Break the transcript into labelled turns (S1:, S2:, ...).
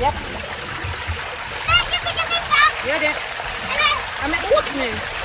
S1: Japp.
S2: Nej, jag ska titta!
S1: Gör det.
S2: Eller?
S1: Ja, men åt nu.